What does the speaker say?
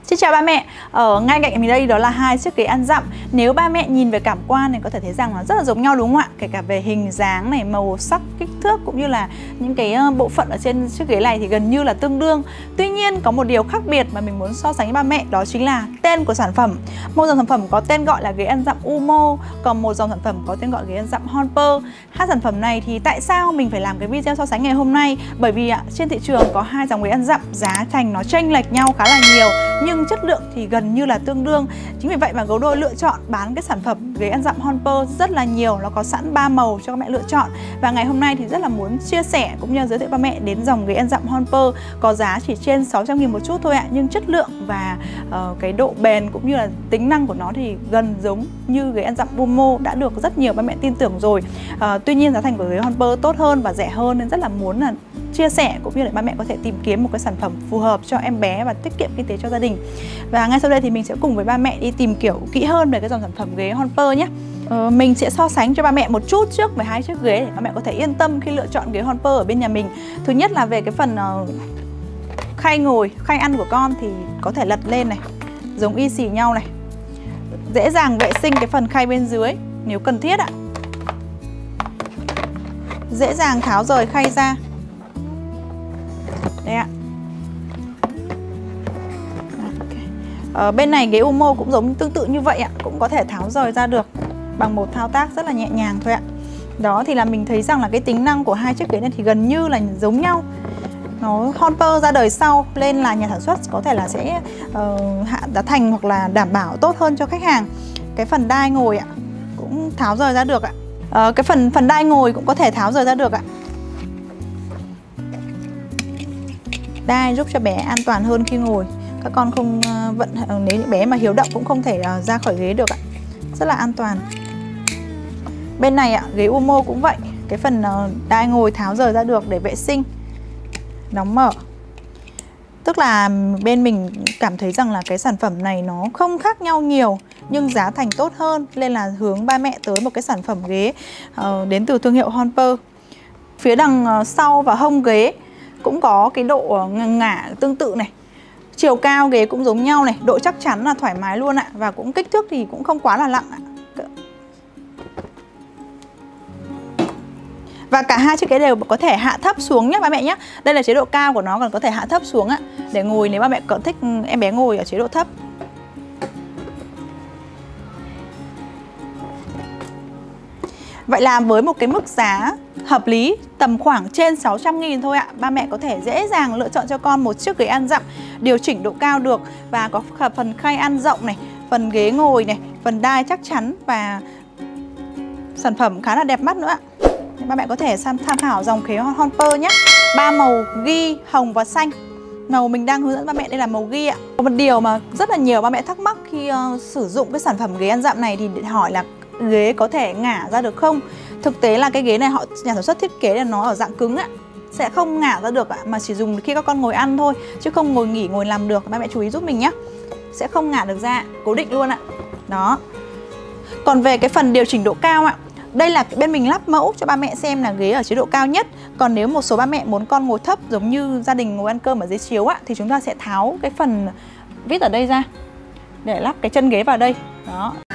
Xin chào ba mẹ, ở ngay cạnh mình đây đó là hai chiếc ghế ăn dặm. Nếu ba mẹ nhìn về cảm quan thì có thể thấy rằng nó rất là giống nhau đúng không ạ? Kể cả về hình dáng này, màu sắc, kích thước cũng như là những cái bộ phận ở trên chiếc ghế này thì gần như là tương đương. Tuy nhiên có một điều khác biệt mà mình muốn so sánh với ba mẹ, đó chính là tên của sản phẩm. Một dòng sản phẩm có tên gọi là ghế ăn dặm Umo, còn một dòng sản phẩm có tên gọi ghế ăn dặm Honper. Hai sản phẩm này thì tại sao mình phải làm cái video so sánh ngày hôm nay? Bởi vì trên thị trường có hai dòng ghế ăn dặm, giá thành nó chênh lệch nhau khá là nhiều nhưng chất lượng thì gần như là tương đương. Chính vì vậy mà Gấu Đôi lựa chọn bán cái sản phẩm ghế ăn dặm Honper rất là nhiều. Nó có sẵn 3 màu cho các mẹ lựa chọn. Và ngày hôm nay thì rất là muốn chia sẻ cũng như giới thiệu ba mẹ đến dòng ghế ăn dặm Honper có giá chỉ trên 600.000 một chút thôi ạ. Nhưng chất lượng và cái độ bền cũng như là tính năng của nó thì gần giống như ghế ăn dặm Umo đã được rất nhiều ba mẹ tin tưởng rồi. Tuy nhiên giá thành của ghế Honper tốt hơn và rẻ hơn nên rất là muốn là chia sẻ cũng như là ba mẹ có thể tìm kiếm một cái sản phẩm phù hợp cho em bé và tiết kiệm kinh tế cho gia đình. Và ngay sau đây thì mình sẽ cùng với ba mẹ đi tìm hiểu kỹ hơn về cái dòng sản phẩm ghế Honper nhé. Mình sẽ so sánh cho ba mẹ một chút trước về hai chiếc ghế để ba mẹ có thể yên tâm khi lựa chọn ghế Honper ở bên nhà mình. Thứ nhất là về cái phần khay ngồi, khay ăn của con thì có thể lật lên này, giống y xì nhau này. Dễ dàng vệ sinh cái phần khay bên dưới nếu cần thiết ạ. Dễ dàng tháo rời khay ra. Đây ạ. Bên này ghế Umo cũng giống tương tự như vậy ạ, cũng có thể tháo rời ra được bằng một thao tác rất là nhẹ nhàng thôi ạ. Đó thì là mình thấy rằng là cái tính năng của hai chiếc ghế này thì gần như là giống nhau. Nó Honper ra đời sau nên là nhà sản xuất có thể là sẽ hạ giá thành hoặc là đảm bảo tốt hơn cho khách hàng. Cái phần đai ngồi ạ cũng tháo rời ra được ạ. Cái phần đai ngồi cũng có thể tháo rời ra được ạ. Đai giúp cho bé an toàn hơn khi ngồi. Các con không nếu những bé mà hiếu động cũng không thể ra khỏi ghế được ạ. Rất là an toàn. Bên này ạ, ghế Umo cũng vậy. Cái phần đai ngồi tháo rời ra được để vệ sinh, đóng mở. Tức là bên mình cảm thấy rằng là cái sản phẩm này nó không khác nhau nhiều nhưng giá thành tốt hơn nên là hướng ba mẹ tới một cái sản phẩm ghế đến từ thương hiệu Honper. Phía đằng sau và hông ghế cũng có cái độ ngả tương tự này. Chiều cao ghế cũng giống nhau này, độ chắc chắn là thoải mái luôn ạ. Và cũng kích thước thì cũng không quá là nặng ạ. Và cả hai chiếc ghế đều có thể hạ thấp xuống nhé ba mẹ nhé. Đây là chế độ cao của nó, còn có thể hạ thấp xuống ạ, để ngồi nếu ba mẹ thích em bé ngồi ở chế độ thấp. Vậy là với một cái mức giá hợp lý tầm khoảng trên 600.000 thôi ạ, ba mẹ có thể dễ dàng lựa chọn cho con một chiếc ghế ăn dặm điều chỉnh độ cao được và có phần khay ăn rộng này, phần ghế ngồi này, phần đai chắc chắn và sản phẩm khá là đẹp mắt nữa ạ. Ba mẹ có thể tham khảo dòng ghế Honper nhé. 3 màu ghi, hồng và xanh. Màu mình đang hướng dẫn ba mẹ đây là màu ghi ạ. Một điều mà rất là nhiều ba mẹ thắc mắc khi sử dụng cái sản phẩm ghế ăn dặm này thì hỏi là ghế có thể ngả ra được không? Thực tế là cái ghế này nhà sản xuất thiết kế là nó ở dạng cứng ạ, sẽ không ngả ra được ạ, mà chỉ dùng khi các con ngồi ăn thôi chứ không ngồi nghỉ, ngồi làm được. Ba mẹ chú ý giúp mình nhé, sẽ không ngả được ra, cố định luôn ạ. Đó. Còn về cái phần điều chỉnh độ cao ạ, đây là bên mình lắp mẫu cho ba mẹ xem là ghế ở chế độ cao nhất. Còn nếu một số ba mẹ muốn con ngồi thấp giống như gia đình ngồi ăn cơm ở dưới chiếu ạ, thì chúng ta sẽ tháo cái phần vít ở đây ra để lắp cái chân ghế vào đây. Đó.